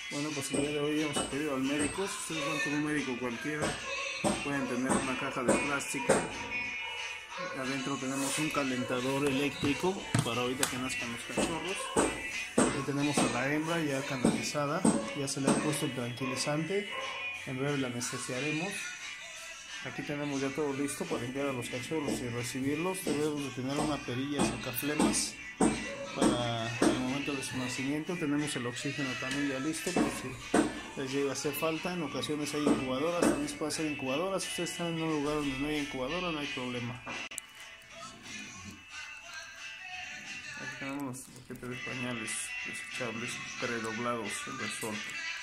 Bueno, pues el día de hoy hemos acudido al médico. Si ustedes van con un médico cualquiera, pueden tener una caja de plástico. Adentro tenemos un calentador eléctrico para ahorita que nazcan los cachorros. Aquí tenemos a la hembra ya canalizada, ya se le ha puesto el tranquilizante. En breve la anestesiaremos. Aquí tenemos ya todo listo para limpiar a los cachorros y recibirlos. Debemos de tener una perilla sacaflemas para el momento de su nacimiento. Tenemos el oxígeno también ya listo por si les llega a hacer falta. En ocasiones hay incubadoras, también se puede hacer incubadoras. Si ustedes están en un lugar donde no hay incubadora, no hay problema. Aquí tenemos nuestro paquete de pañales desechables predoblados en resorte.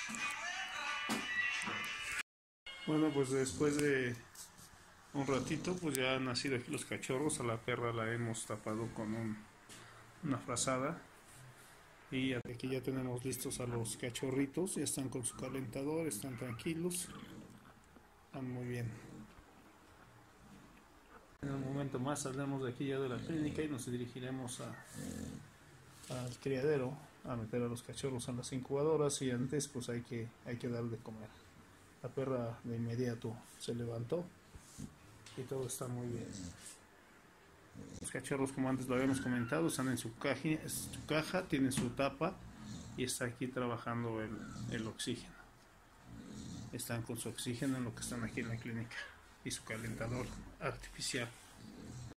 Bueno, pues después de un ratito pues ya han nacido aquí los cachorros. A la perra la hemos tapado con una frazada y aquí ya tenemos listos a los cachorritos. Ya están con su calentador, están tranquilos, están muy bien. En un momento más saldremos de aquí ya de la clínica y nos dirigiremos al criadero a meter a los cachorros en las incubadoras, y antes pues hay que dar de comer. La perra de inmediato se levantó y todo está muy bien. Los cachorros, como antes lo habíamos comentado, están en su caja, tienen su tapa y está aquí trabajando el oxígeno. Están con su oxígeno en lo que están aquí en la clínica y su calentador artificial.